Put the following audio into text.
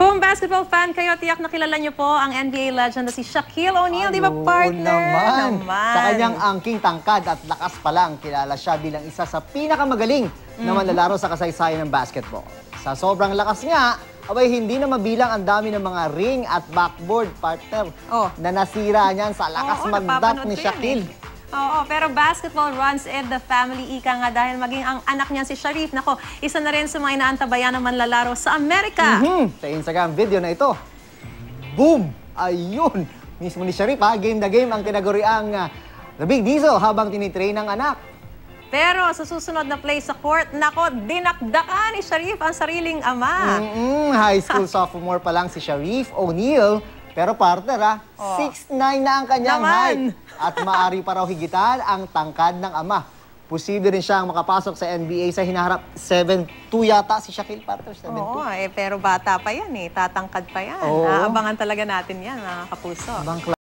Kung basketball fan kayo, tiyak na kilala niyo po ang NBA legend na si Shaquille O'Neal, di ba partner? Naman. Sa kanyang angking tangkad at lakas pa lang, kilala siya bilang isa sa pinakamagaling na manlalaro sa kasaysayan ng basketball. Sa sobrang lakas nga, abay hindi na mabilang ang dami ng mga ring at backboard partner na nasira niyan sa lakas mag-dunk ni Shaquille. Oo, pero basketball runs in the family, ika nga, dahil maging ang anak niya si Sharif. Nako, isa na rin sa mga inaantabayan ng manlalaro sa Amerika. Sa Instagram video na ito, boom! Ayun! Mismo ni Sharif, game na game ang tinaguriang The Big Diesel habang tinitrain ng anak. Pero sa susunod na play sa court, nako, dinakdakan ni Sharif ang sariling ama. High school sophomore pa lang si Sharif O'Neal. Pero partner 6'9 na ang kanyang height. At maaari pa raw higitan ang tangkad ng ama. Posible rin siyang makapasok sa NBA sa hinaharap. 7'2 yata si Shaquille, partner. 7'2. Oo, pero bata pa yan tatangkad pa yan. Aabangan talaga natin yan, mga kapuso.